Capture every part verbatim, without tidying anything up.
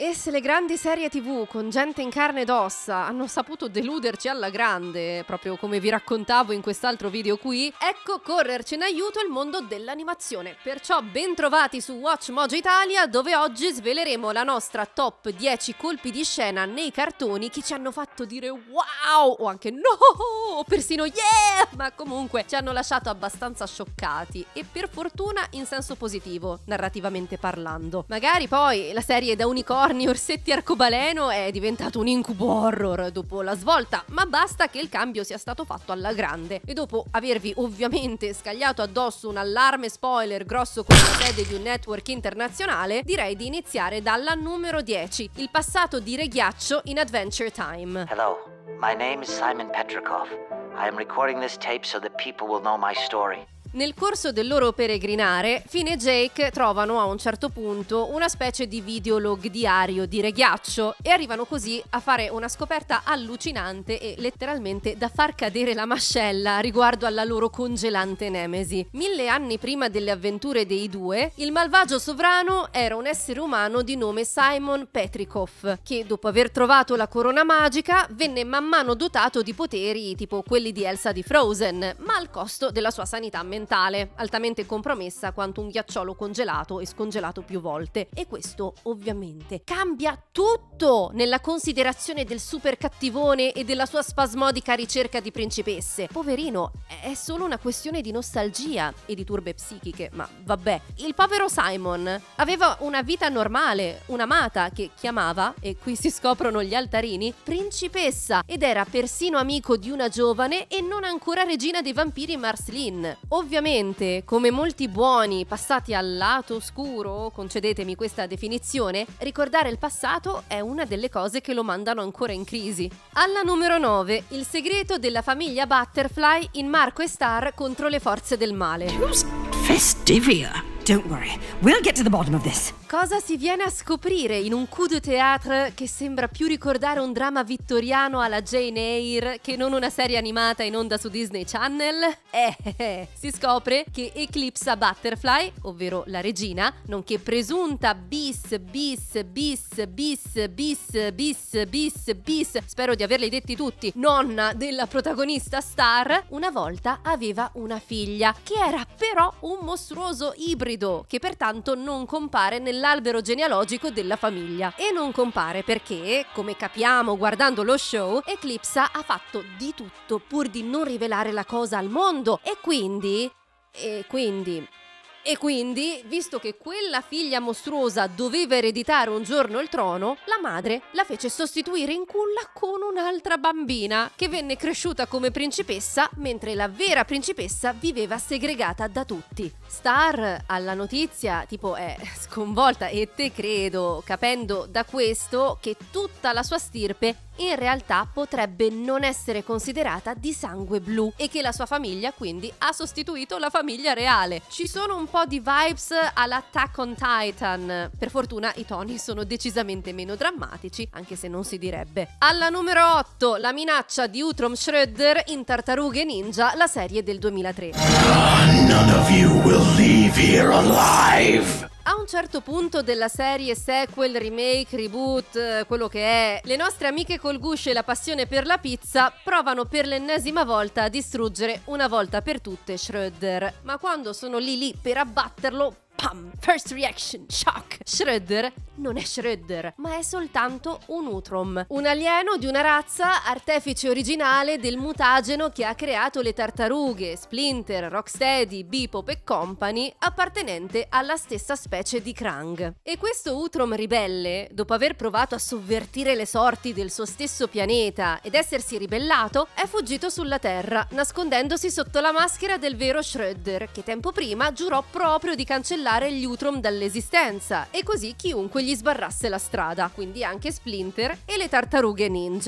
E se le grandi serie tv con gente in carne ed ossa hanno saputo deluderci alla grande, proprio come vi raccontavo in quest'altro video qui, ecco correrci in aiuto il mondo dell'animazione. Perciò bentrovati su Watch Mojo Italia, dove oggi sveleremo la nostra top dieci colpi di scena nei cartoni che ci hanno fatto dire wow o anche no o persino yeah, ma comunque ci hanno lasciato abbastanza scioccati e per fortuna in senso positivo, narrativamente parlando. Magari poi la serie da unicorni, orsetti arcobaleno è diventato un incubo horror dopo la svolta, ma basta che il cambio sia stato fatto alla grande. E dopo avervi ovviamente scagliato addosso un allarme spoiler grosso come la sede di un network internazionale, direi di iniziare dalla numero dieci, il passato di Re Ghiaccio in Adventure Time. Hello, my name is Simon Petrikov. I am recording this tape so that people will know my story. Nel corso del loro peregrinare, Finn e Jake trovano a un certo punto una specie di videolog diario di Re Ghiaccio e arrivano così a fare una scoperta allucinante e letteralmente da far cadere la mascella riguardo alla loro congelante nemesi. Mille anni prima delle avventure dei due, il malvagio sovrano era un essere umano di nome Simon Petrikov, che dopo aver trovato la corona magica venne man mano dotato di poteri tipo quelli di Elsa di Frozen, ma al costo della sua sanità mentale, altamente compromessa quanto un ghiacciolo congelato e scongelato più volte. E questo ovviamente cambia tutto nella considerazione del super cattivone e della sua spasmodica ricerca di principesse. Poverino, è solo una questione di nostalgia e di turbe psichiche, ma vabbè. Il povero Simon aveva una vita normale, un'amata che chiamava, e qui si scoprono gli altarini, principessa, ed era persino amico di una giovane e non ancora regina dei vampiri Marceline. Ovviamente, come molti buoni passati al lato oscuro, concedetemi questa definizione, ricordare il passato è una delle cose che lo mandano ancora in crisi. Alla numero nove, il segreto della famiglia Butterfly in Marco e Star contro le forze del male. Festivia. Don't worry, we'll get to the bottom of this. Cosa si viene a scoprire in un coup de théâtre che sembra più ricordare un dramma vittoriano alla Jane Eyre che non una serie animata in onda su Disney Channel? Eh, eh, eh. Si scopre che Eclipsa Butterfly, ovvero la regina, nonché presunta bis bis bis bis bis bis bis bis, spero di averli detti tutti, nonna della protagonista Star, una volta aveva una figlia che era però un mostruoso ibrido che pertanto non compare nell'albero genealogico della famiglia. E non compare perché, come capiamo guardando lo show, Eclipsa ha fatto di tutto pur di non rivelare la cosa al mondo e quindi... e quindi... E quindi, visto che quella figlia mostruosa doveva ereditare un giorno il trono, la madre la fece sostituire in culla con un'altra bambina, che venne cresciuta come principessa, mentre la vera principessa viveva segregata da tutti. Star, alla notizia, tipo è sconvolta e te credo, capendo da questo che tutta la sua stirpe in realtà potrebbe non essere considerata di sangue blu e che la sua famiglia quindi ha sostituito la famiglia reale. Ci sono un po' di vibes all'Attack on Titan. Per fortuna i toni sono decisamente meno drammatici, anche se non si direbbe. Alla numero otto, la minaccia di Uhtrom Schröder in Tartarughe Ninja, la serie del duemilatré. Oh, none of you will leave here alive. A un certo punto della serie, sequel, remake, reboot, quello che è, le nostre amiche col guscio e la passione per la pizza provano per l'ennesima volta a distruggere una volta per tutte Schröder. Ma quando sono lì lì per abbatterlo, pam! First reaction, shock! Schröder non è Schröder, ma è soltanto un Uhtrom, un alieno di una razza artefice originale del mutageno che ha creato le tartarughe, Splinter, Rocksteady, Bebop e Company, appartenente alla stessa specie di Krang. E questo Uhtrom ribelle, dopo aver provato a sovvertire le sorti del suo stesso pianeta ed essersi ribellato, è fuggito sulla Terra, nascondendosi sotto la maschera del vero Schröder, che tempo prima giurò proprio di cancellare gli Uhtrom dall'esistenza, e così chiunque gli sbarrasse la strada, quindi anche Splinter e le tartarughe ninja.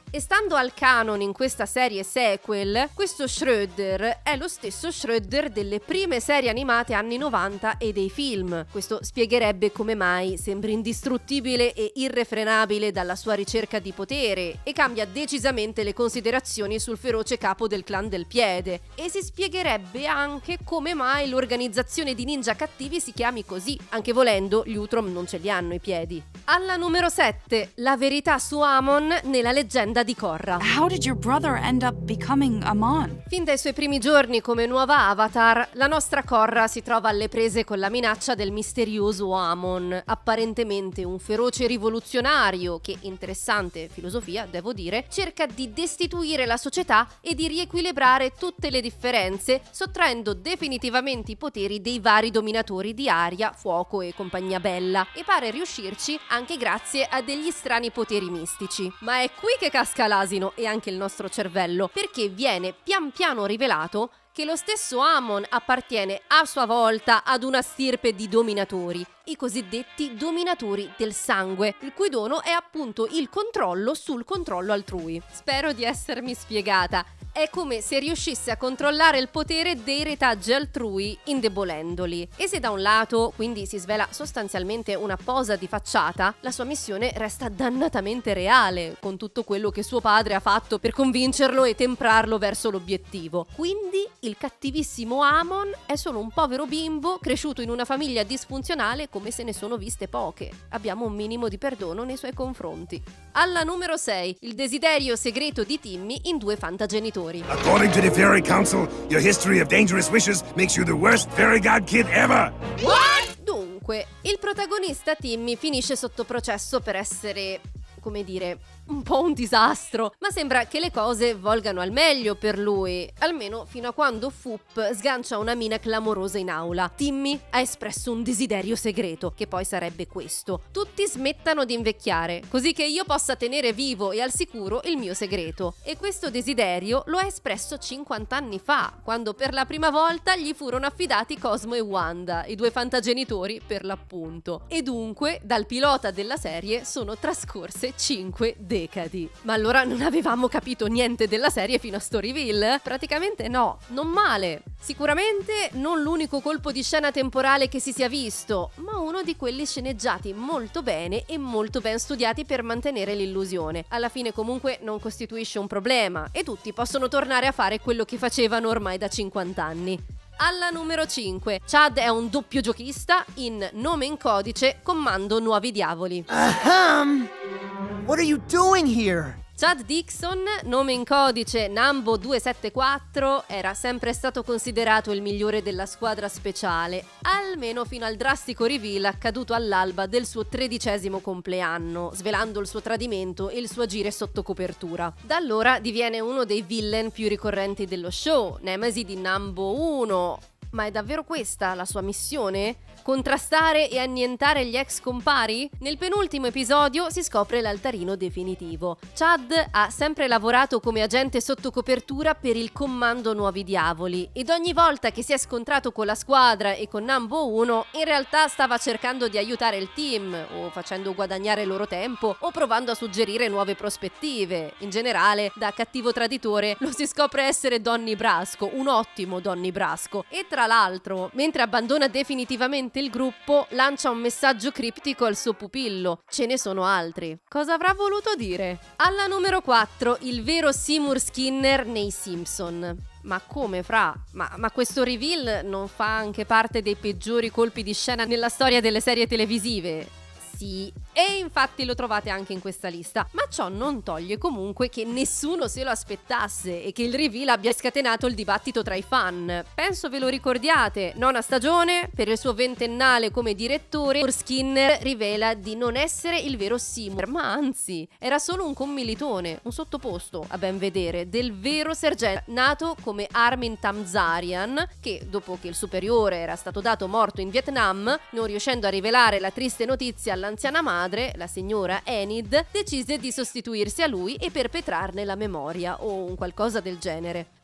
E stando al canon in questa serie sequel, questo Schröder è lo stesso Schröder delle prime serie animate anni novanta e dei film. Questo spiegherebbe come mai sembri indistruttibile e irrefrenabile dalla sua ricerca di potere e cambia decisamente le considerazioni sul feroce capo del clan del piede. E si spiegherebbe anche come mai l'organizzazione di ninja cattivi si chiami così. Anche volendo, gli Utrom non ce li hanno i piedi. Alla numero sette, la verità su Amon nella leggenda di Korra. How did your brother end up becoming Amon? Fin dai suoi primi giorni come nuova avatar, la nostra Korra si trova alle prese con la minaccia del misterioso Amon, apparentemente un feroce rivoluzionario che, interessante filosofia, devo dire, cerca di destituire la società e di riequilibrare tutte le differenze, sottraendo definitivamente i poteri dei vari dominatori di aria, fuoco e compagnia bella, e pare riuscirci anche grazie a degli strani poteri mistici. Ma è qui che casca l'asino e anche il nostro cervello, perché viene pian piano rivelato che lo stesso Amon appartiene a sua volta ad una stirpe di dominatori, i cosiddetti dominatori del sangue, il cui dono è appunto il controllo sul controllo altrui. Spero di essermi spiegata. È come se riuscisse a controllare il potere dei retaggi altrui indebolendoli. E se da un lato quindi si svela sostanzialmente una posa di facciata, la sua missione resta dannatamente reale, con tutto quello che suo padre ha fatto per convincerlo e temprarlo verso l'obiettivo. Quindi il cattivissimo Amon è solo un povero bimbo cresciuto in una famiglia disfunzionale come se ne sono viste poche. Abbiamo un minimo di perdono nei suoi confronti. Alla numero sei, il desiderio segreto di Timmy in due fantagenitori. According to the Fairy Council, your history of dangerous wishes makes you the worst fairy god kid ever. What? Dunque, il protagonista Timmy finisce sotto processo per essere, come dire, un po' un disastro, ma sembra che le cose volgano al meglio per lui, almeno fino a quando Foop sgancia una mina clamorosa in aula. Timmy ha espresso un desiderio segreto, che poi sarebbe questo: tutti smettano di invecchiare, così che io possa tenere vivo e al sicuro il mio segreto. E questo desiderio lo ha espresso cinquanta anni fa, quando per la prima volta gli furono affidati Cosmo e Wanda, i due fantagenitori per l'appunto. E dunque, dal pilota della serie sono trascorse cinque decadi. Decadi. Ma allora non avevamo capito niente della serie fino a sto reveal? Praticamente no, non male. Sicuramente non l'unico colpo di scena temporale che si sia visto, ma uno di quelli sceneggiati molto bene e molto ben studiati per mantenere l'illusione. Alla fine comunque non costituisce un problema e tutti possono tornare a fare quello che facevano ormai da cinquanta anni. Alla numero cinque, Chad è un doppio giochista in Nome in codice, Comando Nuovi Diavoli. Ahem! What are you doing here? Chad Dixon, nome in codice Nambo duecentosettantaquattro, era sempre stato considerato il migliore della squadra speciale, almeno fino al drastico reveal accaduto all'alba del suo tredicesimo compleanno, svelando il suo tradimento e il suo agire sotto copertura. Da allora diviene uno dei villain più ricorrenti dello show, nemesi di Nambo uno. Ma è davvero questa la sua missione? Contrastare e annientare gli ex compari? Nel penultimo episodio si scopre l'altarino definitivo. Chad ha sempre lavorato come agente sotto copertura per il Comando Nuovi Diavoli ed ogni volta che si è scontrato con la squadra e con Nambo uno in realtà stava cercando di aiutare il team, o facendo guadagnare loro tempo, o provando a suggerire nuove prospettive. In generale, da cattivo traditore lo si scopre essere Donnie Brasco, un ottimo Donnie Brasco. E tra l'altro, mentre abbandona definitivamente il gruppo, lancia un messaggio criptico al suo pupillo. Ce ne sono altri. Cosa avrà voluto dire? Alla numero quattro, il vero Seymour Skinner nei Simpson. Ma come, fra? Ma, ma questo reveal non fa anche parte dei peggiori colpi di scena nella storia delle serie televisive? Sì, e infatti lo trovate anche in questa lista, ma ciò non toglie comunque che nessuno se lo aspettasse e che il reveal abbia scatenato il dibattito tra i fan. Penso ve lo ricordiate, nona stagione, per il suo ventennale come direttore, Skinner rivela di non essere il vero Seymour, ma anzi, era solo un commilitone, un sottoposto, a ben vedere, del vero sergente, nato come Armin Tamzarian, che dopo che il superiore era stato dato morto in Vietnam, non riuscendo a rivelare la triste notizia alla l'anziana madre, la signora Enid, decise di sostituirsi a lui e perpetrarne la memoria o un qualcosa del genere.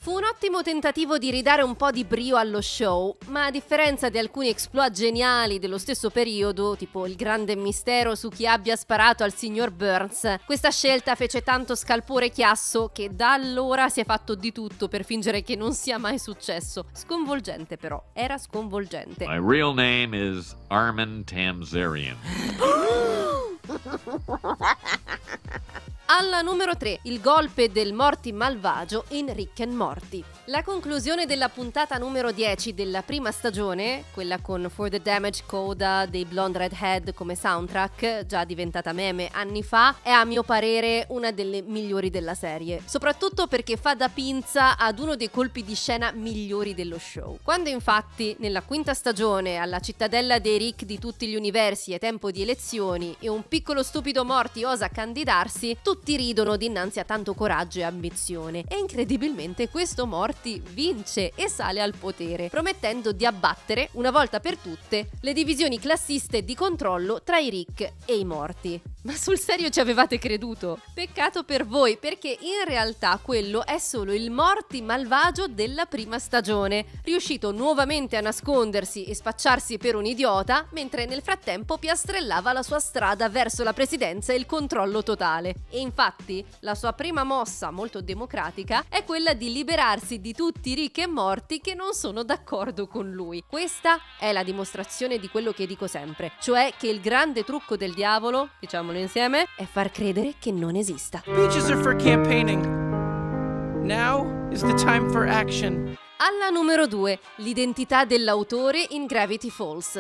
Fu un ottimo tentativo di ridare un po' di brio allo show, ma a differenza di alcuni exploit geniali dello stesso periodo, tipo il grande mistero su chi abbia sparato al signor Burns, questa scelta fece tanto scalpore e chiasso che da allora si è fatto di tutto per fingere che non sia mai successo. Sconvolgente però, era sconvolgente. My real name is Armin Tamzarian. Alla numero tre, il golpe del Morty malvagio in Rick and Morty. La conclusione della puntata numero dieci della prima stagione, quella con For the Damage Coda dei Blonde Redhead come soundtrack, già diventata meme anni fa, è a mio parere una delle migliori della serie, soprattutto perché fa da pinza ad uno dei colpi di scena migliori dello show. Quando infatti nella quinta stagione alla cittadella dei Rick di tutti gli universi è tempo di elezioni e un piccolo stupido Morty osa candidarsi, tutti ridono dinanzi a tanto coraggio e ambizione e incredibilmente questo Morty vince e sale al potere, promettendo di abbattere una volta per tutte le divisioni classiste di controllo tra i Rick e i Morty. Ma sul serio ci avevate creduto? Peccato per voi, perché in realtà quello è solo il Morty malvagio della prima stagione, riuscito nuovamente a nascondersi e spacciarsi per un idiota, mentre nel frattempo piastrellava la sua strada verso la presidenza e il controllo totale. E infatti la sua prima mossa, molto democratica, è quella di liberarsi di tutti i Rick e Morty che non sono d'accordo con lui. Questa è la dimostrazione di quello che dico sempre, cioè che il grande trucco del diavolo, diciamolo insieme, è far credere che non esista. Speeches are for campaigning. Now is the time for action. Alla numero due, l'identità dell'autore in Gravity Falls.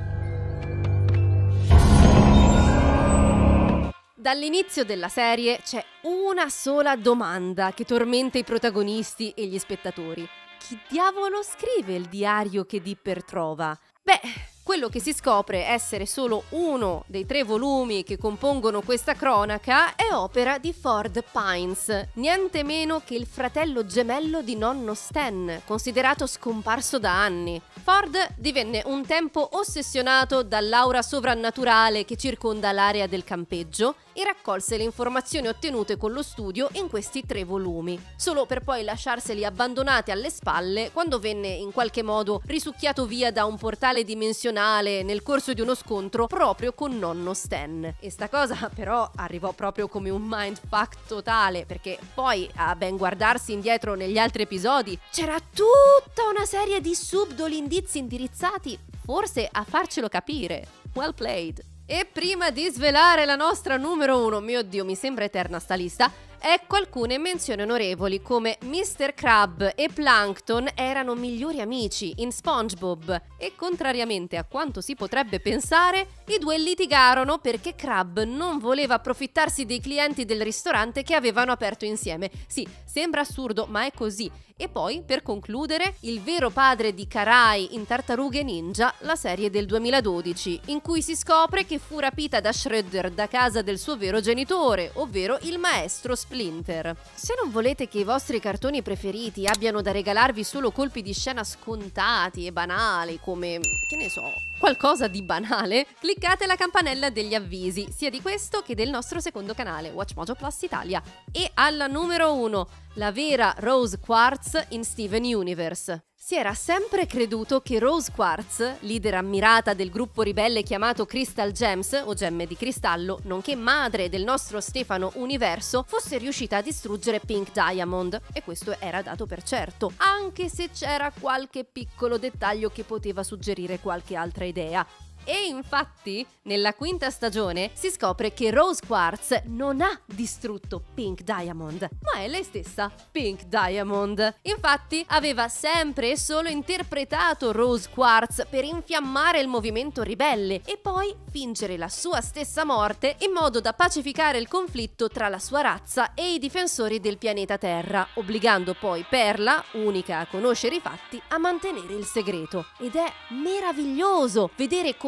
Dall'inizio della serie c'è una sola domanda che tormenta i protagonisti e gli spettatori. Chi diavolo scrive il diario che Dipper trova? Beh, quello che si scopre essere solo uno dei tre volumi che compongono questa cronaca è opera di Ford Pines, niente meno che il fratello gemello di nonno Stan, considerato scomparso da anni. Ford divenne un tempo ossessionato dall'aura sovrannaturale che circonda l'area del campeggio e raccolse le informazioni ottenute con lo studio in questi tre volumi, solo per poi lasciarseli abbandonati alle spalle quando venne in qualche modo risucchiato via da un portale dimensionale nel corso di uno scontro proprio con nonno Stan. E sta cosa però arrivò proprio come un mindfuck totale, perché poi a ben guardarsi indietro negli altri episodi c'era tutta una serie di subdoli indizi indirizzati forse a farcelo capire. Well played. E prima di svelare la nostra numero uno, mio Dio, mi sembra eterna sta lista, ecco alcune menzioni onorevoli come mister Crab e Plankton erano migliori amici in SpongeBob e contrariamente a quanto si potrebbe pensare, i due litigarono perché Crab non voleva approfittarsi dei clienti del ristorante che avevano aperto insieme. Sì, sembra assurdo, ma è così. E poi, per concludere, il vero padre di Karai in Tartarughe Ninja, la serie del duemiladodici, in cui si scopre che fu rapita da Shredder da casa del suo vero genitore, ovvero il maestro Splinter. Se non volete che i vostri cartoni preferiti abbiano da regalarvi solo colpi di scena scontati e banali, come, che ne so, qualcosa di banale, cliccate la campanella degli avvisi, sia di questo che del nostro secondo canale, WatchMojo Plus Italia. E alla numero uno, la vera Rose Quartz in Steven Universe. Si era sempre creduto che Rose Quartz, leader ammirata del gruppo ribelle chiamato Crystal Gems, o gemme di cristallo, nonché madre del nostro Stefano Universo, fosse riuscita a distruggere Pink Diamond, e questo era dato per certo, anche se c'era qualche piccolo dettaglio che poteva suggerire qualche altra idea. E infatti, nella quinta stagione si scopre che Rose Quartz non ha distrutto Pink Diamond, ma è lei stessa, Pink Diamond. Infatti, aveva sempre e solo interpretato Rose Quartz per infiammare il movimento ribelle e poi fingere la sua stessa morte in modo da pacificare il conflitto tra la sua razza e i difensori del pianeta Terra, obbligando poi Perla, unica a conoscere i fatti, a mantenere il segreto. Ed è meraviglioso vedere come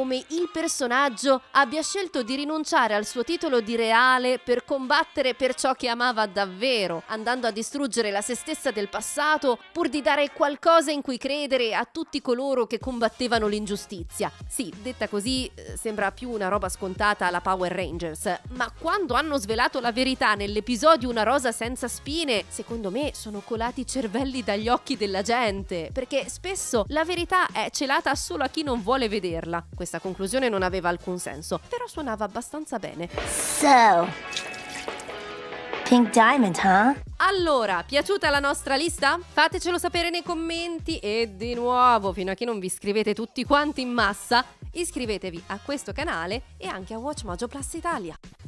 come il personaggio abbia scelto di rinunciare al suo titolo di reale per combattere per ciò che amava davvero, andando a distruggere la se stessa del passato pur di dare qualcosa in cui credere a tutti coloro che combattevano l'ingiustizia. Sì, detta così eh, sembra più una roba scontata alla Power Rangers, ma quando hanno svelato la verità nell'episodio Una rosa senza spine, secondo me sono colati i cervelli dagli occhi della gente, perché spesso la verità è celata solo a chi non vuole vederla. Questa conclusione non aveva alcun senso, però suonava abbastanza bene. So, Pink Diamond, huh? Allora, piaciuta la nostra lista? Fatecelo sapere nei commenti e di nuovo, fino a che non vi iscrivete tutti quanti in massa, iscrivetevi a questo canale e anche a Watch Mojo Plus Italia.